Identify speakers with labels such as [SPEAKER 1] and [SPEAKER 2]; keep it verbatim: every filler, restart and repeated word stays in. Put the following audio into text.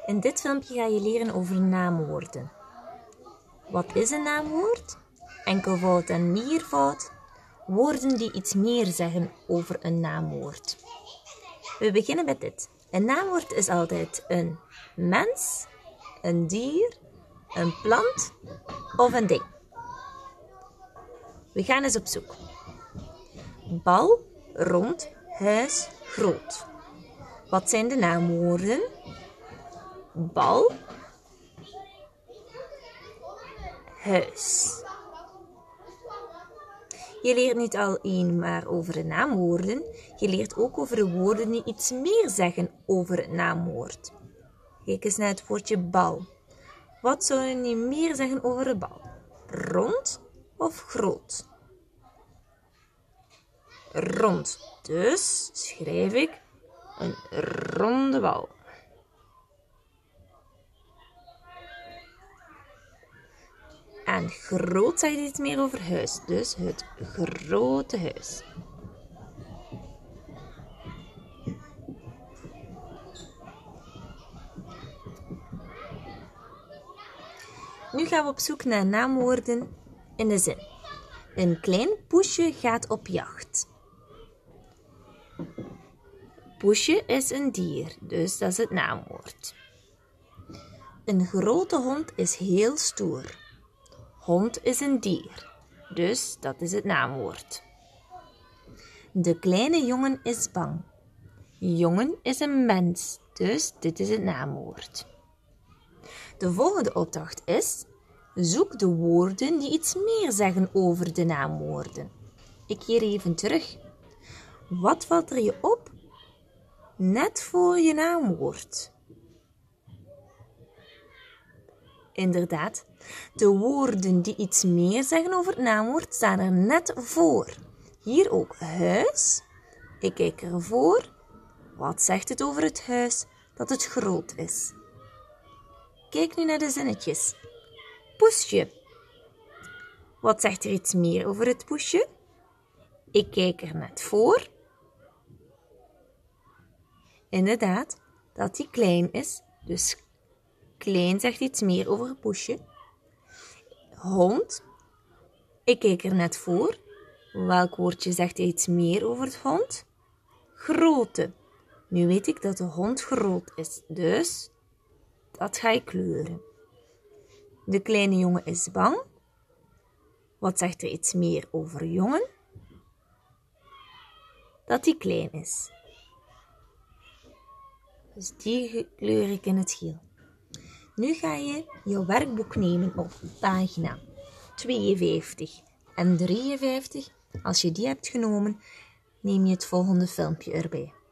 [SPEAKER 1] In dit filmpje ga je leren over naamwoorden. Wat is een naamwoord? Enkelvoud en meervoud. Woorden die iets meer zeggen over een naamwoord. We beginnen met dit. Een naamwoord is altijd een mens, een dier, een plant of een ding. We gaan eens op zoek. Bal, rond, huis, groot. Wat zijn de naamwoorden? Bal, huis. Je leert niet alleen maar over de naamwoorden, je leert ook over de woorden die iets meer zeggen over het naamwoord. Kijk eens naar het woordje bal. Wat zou je meer zeggen over de bal? Rond of groot? Rond. Dus schrijf ik een ronde bal. En groot zegt iets meer over huis, dus het grote huis. Nu gaan we op zoek naar naamwoorden in de zin. Een klein poesje gaat op jacht. Poesje is een dier, dus dat is het naamwoord. Een grote hond is heel stoer. Hond is een dier, dus dat is het naamwoord. De kleine jongen is bang. Jongen is een mens, dus dit is het naamwoord. De volgende opdracht is: zoek de woorden die iets meer zeggen over de naamwoorden. Ik keer even terug. Wat valt er je op net voor je naamwoord? Inderdaad, de woorden die iets meer zeggen over het naamwoord staan er net voor. Hier ook huis. Ik kijk ervoor. Wat zegt het over het huis? Dat het groot is. Kijk nu naar de zinnetjes. Poesje. Wat zegt er iets meer over het poesje? Ik kijk er net voor. Inderdaad, dat die klein is, dus klein zegt iets meer over het poesje. Hond. Ik kijk er net voor. Welk woordje zegt iets meer over het hond? Grote. Nu weet ik dat de hond groot is, dus dat ga ik kleuren. De kleine jongen is bang. Wat zegt er iets meer over jongen? Dat hij klein is. Dus die kleur ik in het geel. Nu ga je jouw werkboek nemen op pagina tweeënvijftig en drieënvijftig. Als je die hebt genomen, neem je het volgende filmpje erbij.